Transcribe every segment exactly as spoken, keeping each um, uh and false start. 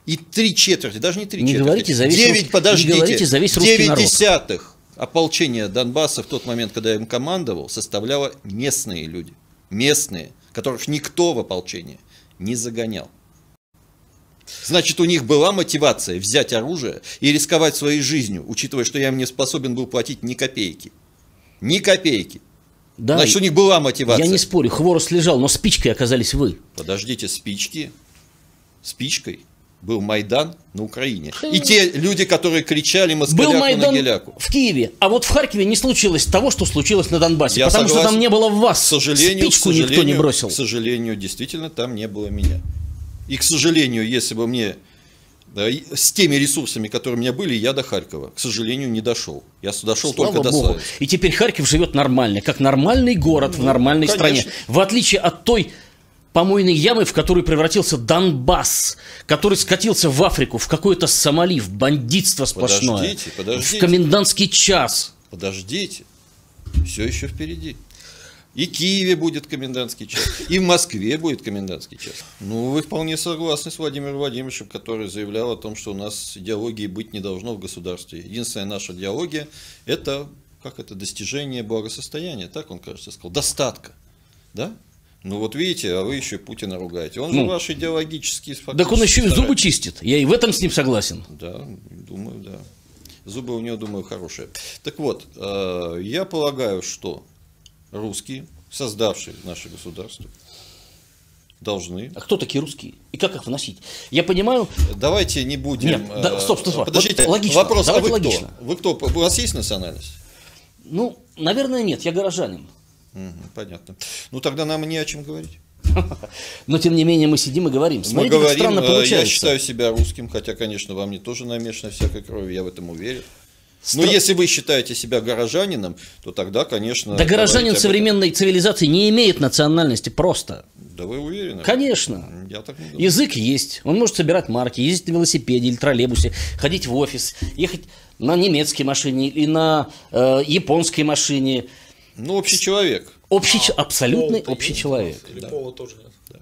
И три четверти, даже не три не четверти, говорите за весь девять, рус... подождите, не говорите за весь русский девять народ. десятых ополчения Донбасса в тот момент, когда я им командовал, составляло местные люди. Местные, которых никто в ополчение не загонял. Значит, у них была мотивация взять оружие и рисковать своей жизнью, учитывая, что я им не способен был платить ни копейки. Ни копейки. Да, значит, у них была мотивация. Я не спорю, хворост лежал, но спичкой оказались вы. Подождите, спички, спичкой был Майдан на Украине. И те люди, которые кричали москаляку на геляку. В Киеве, а вот в Харькове не случилось того, что случилось на Донбассе. Я потому согласен, что там не было в вас. К сожалению, спичку к сожалению, никто не бросил. К сожалению, действительно, там не было меня. И, к сожалению, если бы мне, да, с теми ресурсами, которые у меня были, я до Харькова, к сожалению, не дошел. Я дошел Слава только Богу. до Славянска. И теперь Харьков живет нормально, как нормальный город ну, в нормальной конечно. стране. В отличие от той помойной ямы, в которую превратился Донбасс, который скатился в Африку, в какой-то Сомали, в бандитство сплошное, подождите, подождите. в комендантский час. Подождите, все еще впереди. И в Киеве будет комендантский час, и в Москве будет комендантский час. Ну, вы вполне согласны с Владимиром Владимировичем, который заявлял о том, что у нас идеологии быть не должно в государстве. Единственная наша идеология – это, как это, достижение благосостояния, так он, кажется, сказал, достатка, да? Ну вот видите, а вы еще Путина ругаете. Он ну, же ваш идеологический фактически. Так он еще и зубы чистит. Я и в этом с ним согласен. Да, думаю, да. Зубы у него, думаю, хорошие. Так вот, я полагаю, что русские, создавшие наше государство, должны... А кто такие русские? И как их вносить? Я понимаю... Давайте не будем... Нет, да, стоп, стоп, стоп. Подождите, вот логично. Вопрос, Давайте а вы логично. кто? Вы кто? У вас есть национальность? Ну, наверное, нет. Я горожанин. Угу, понятно. Ну, тогда нам не о чем говорить. Но, тем не менее, мы сидим и говорим. Смотрите, мы говорим, как странно получается. Я считаю себя русским, хотя, конечно, во мне тоже намешано всякой крови, я в этом уверен. Стра... Но если вы считаете себя горожанином, то тогда, конечно... Да горожанин современной цивилизации не имеет национальности просто. Да вы уверены? Конечно. Я так не думаю. Язык есть. Он может собирать марки, ездить на велосипеде или троллейбусе, ходить в офис, ехать на немецкой машине или на э, японской машине. Ну, общий человек. Общий, а, абсолютный пол общий есть, человек. Или да. пола тоже нет. Да.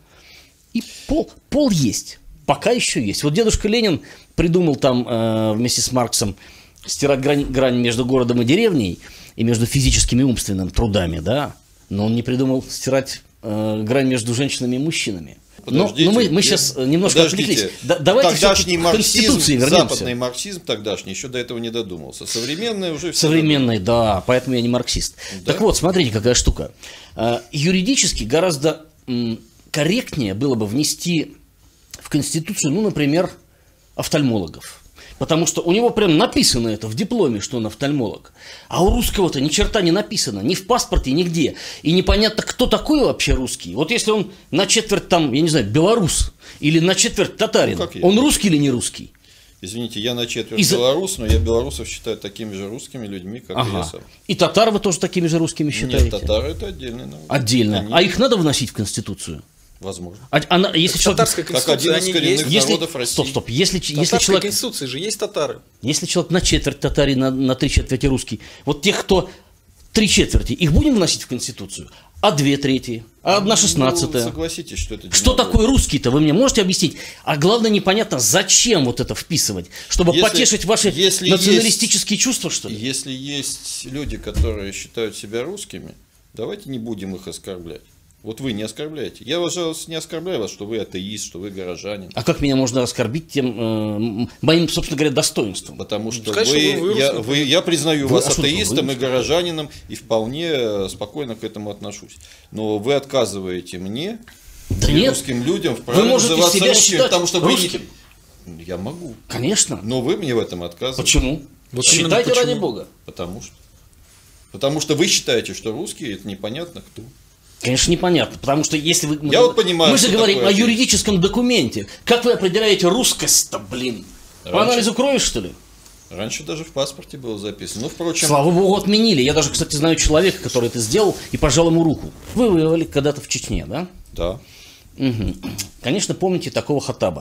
И пол, пол есть. Пока еще есть. Вот дедушка Ленин придумал там э, вместе с Марксом стирать грань, грань между городом и деревней и между физическим и умственным трудами, да. Но он не придумал стирать э, грань между женщинами и мужчинами. Подождите, но, но мы, мы сейчас немножко подождите. отвлеклись. Да, давайте тогдашний к марксизм, Конституции вернемся. западный марксизм тогдашний еще до этого не додумался. Современный уже... Современный, да, поэтому я не марксист. Да? Так вот, смотрите, какая штука. Юридически гораздо корректнее было бы внести в Конституцию, ну, например, офтальмологов. Потому что у него прям написано это в дипломе, что он офтальмолог. А у русского-то ни черта не написано, ни в паспорте, нигде. И непонятно, кто такой вообще русский. Вот если он на четверть там, я не знаю, белорус или на четверть татарин, ну, он русский или не русский? Извините, я на четверть Из... белорус, но я белорусов считаю такими же русскими людьми, как ага. и я сам. И татар вы тоже такими же русскими считаете? Нет, татары это отдельный народ. Отдельно. Они... А их надо вносить в Конституцию? Возможно. А, она, если человек... Татарская конституция, они есть. Если... народов России. Стоп, стоп. Если, в если человек... конституции же есть татары. Если человек на четверть татарин, на, на три четверти русский, вот тех, кто три четверти, их будем вносить в Конституцию? А две трети? А одна шестнадцатая? Ну, согласитесь, что это... Что такое русский-то? Вы мне можете объяснить? А главное, непонятно, зачем вот это вписывать? Чтобы если, потешить ваши если националистические есть, чувства, что ли? Если есть люди, которые считают себя русскими, давайте не будем их оскорблять. Вот вы не оскорбляете. Я вас не оскорбляю вас, что вы атеист, что вы горожанин. А как меня можно оскорбить тем, э, моим, собственно говоря, достоинством? Потому что Конечно, вы, вы я, вы, я признаю вы, вас а атеистом вы, и горожанином, и вполне спокойно к этому отношусь. Но вы отказываете мне, да и нет, русским людям, в праве вы можете называться себя русским, считать потому что русским. Вы не... Я могу. Конечно. Но вы мне в этом отказываете. Почему? Вот считайте почему? ради Бога. Потому что. Потому что вы считаете, что русские это непонятно кто. Конечно, непонятно, потому что если вы... Я мы, вот понимаю, мы же говорим такое о юридическом документе. Как вы определяете русскость-то, блин? Раньше... По анализу крови, что ли? Раньше даже в паспорте было записано. Ну, впрочем... Слава богу, отменили. Я даже, кстати, знаю человека, который это сделал и пожал ему руку. Вы воевали когда-то в Чечне, да? Да. Угу. Конечно, помните такого Хаттаба.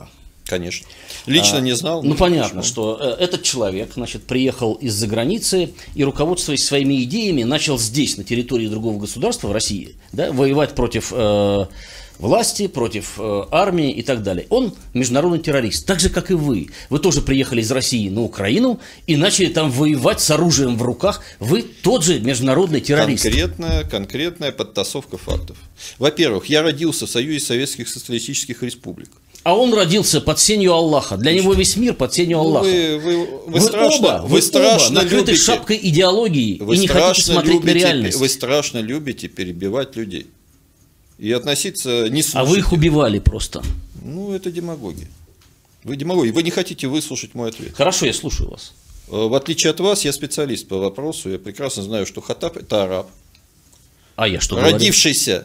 Конечно. Лично А, не знал. Ну, понятно, почему. что э, этот человек, значит, приехал из-за границы и, руководствуясь своими идеями, начал здесь, на территории другого государства, в России, да, воевать против э, власти, против э, армии и так далее. Он международный террорист, так же, как и вы. Вы тоже приехали из России на Украину и начали там воевать с оружием в руках. Вы тот же международный террорист. Конкретная, конкретная подтасовка фактов. Во-первых, я родился в Союзе Советских Социалистических Республик. А он родился под сенью Аллаха. Для него весь мир под сенью Ну, Аллаха. Вы, вы, вы, Вы страшно, оба, вы вы страшно оба накрыты любите, шапкой идеологии вы и не хотите страшно смотреть любите, на реальность. Вы страшно любите перебивать людей. И относиться не слушайте. А вы их убивали просто. Ну, это демагогия. Вы демагоги. Вы не хотите выслушать мой ответ. Хорошо, я слушаю вас. В отличие от вас, я специалист по вопросу. Я прекрасно знаю, что Хаттаб – это араб, А я что говорю? родившийся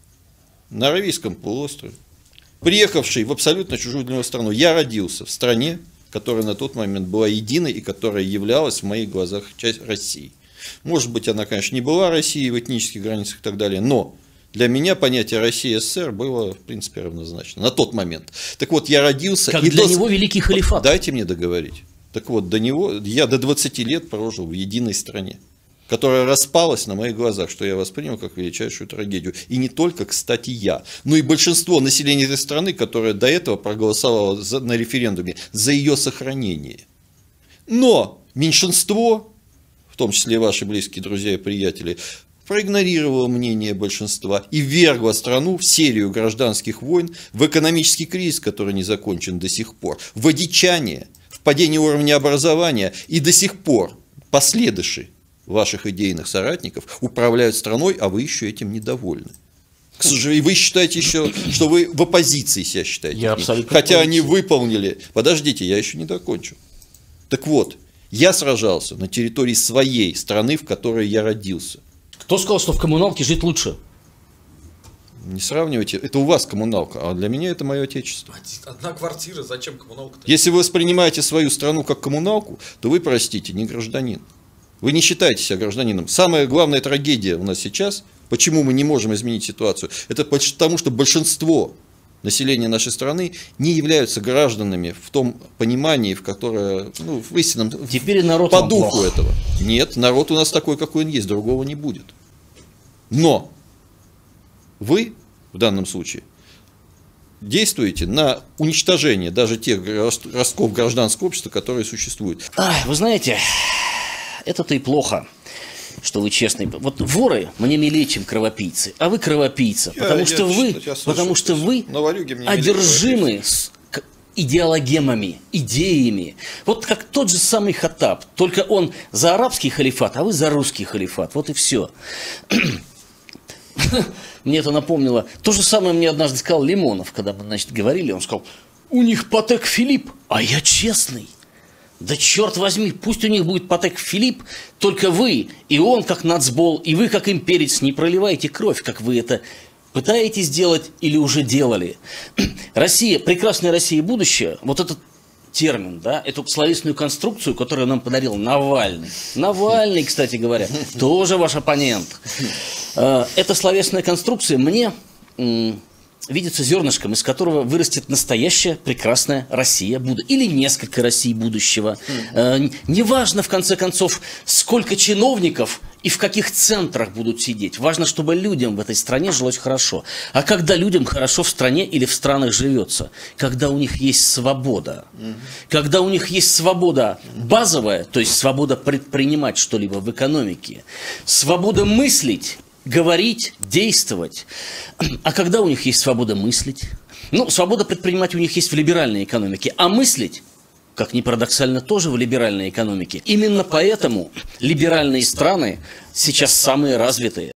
на Аравийском полуострове, приехавший в абсолютно чужую для него страну. Я родился в стране, которая на тот момент была единой и которая являлась в моих глазах частью России. Может быть, она, конечно, не была Россией в этнических границах и так далее, но для меня понятие Россия СССР было, в принципе, равнозначно на тот момент. Так вот, я родился... Как и для до... него великий халифат. Дайте мне договорить. Так вот, до него я до двадцати лет прожил в единой стране, которая распалась на моих глазах, что я воспринял как величайшую трагедию. И не только, кстати, я, но и большинство населения этой страны, которое до этого проголосовало за, на референдуме за ее сохранение. Но меньшинство, в том числе ваши близкие друзья и приятели, проигнорировало мнение большинства и ввергло страну в серию гражданских войн, в экономический кризис, который не закончен до сих пор, в одичание, в падение уровня образования, и до сих пор последующие ваших идейных соратников управляют страной, а вы еще этим недовольны. К сожалению, вы считаете еще, что вы в оппозиции себя считаете. Я абсолютно Хотя полностью. они выполнили. Подождите, я еще не докончу. Так вот, я сражался на территории своей страны, в которой я родился. Кто сказал, что в коммуналке жить лучше? Не сравнивайте, это у вас коммуналка, а для меня это мое отечество. Одна квартира, зачем коммуналка-то? Если вы воспринимаете свою страну как коммуналку, то вы, простите, не гражданин. Вы не считаете себя гражданином. Самая главная трагедия у нас сейчас, почему мы не можем изменить ситуацию, это потому, что большинство населения нашей страны не являются гражданами в том понимании, в которое, ну, в истинном, Теперь народ по вам духу плох. этого. Нет, народ у нас такой, какой он есть, другого не будет. Но вы в данном случае действуете на уничтожение даже тех ростков гражданского общества, которые существуют. Ай, вы знаете, это-то и плохо, что вы честный. Вот воры мне милее, чем кровопийцы, а вы кровопийца, Я- потому я- что вы, я слышу, потому что вы но ворюги мне милее одержимы с к- идеологемами, идеями. Вот как тот же самый Хаттаб, только он за арабский халифат, а вы за русский халифат. Вот и все. Мне это напомнило. То же самое мне однажды сказал Лимонов, когда мы, значит, говорили. Он сказал, у них Патек Филипп, а я честный. Да черт возьми, пусть у них будет Патек Филипп, только вы и он как нацбол, и вы как имперец не проливаете кровь, как вы это пытаетесь делать или уже делали. Россия, прекрасная Россия будущее, вот этот термин, да, эту словесную конструкцию, которую нам подарил Навальный. Навальный, кстати говоря, тоже ваш оппонент. Эта словесная конструкция мне м, видится зернышком, из которого вырастет настоящая прекрасная Россия будущего. Или несколько Россий будущего. Э, неважно, в конце концов, сколько чиновников и в каких центрах будут сидеть. Важно, чтобы людям в этой стране жилось хорошо. А когда людям хорошо в стране или в странах живется? Когда у них есть свобода. Когда у них есть свобода базовая, то есть свобода предпринимать что-либо в экономике. Свобода мыслить, говорить, действовать. А когда у них есть свобода мыслить? Ну, свобода предпринимать у них есть в либеральной экономике. А мыслить, как ни парадоксально, тоже в либеральной экономике. Именно поэтому либеральные страны сейчас самые развитые.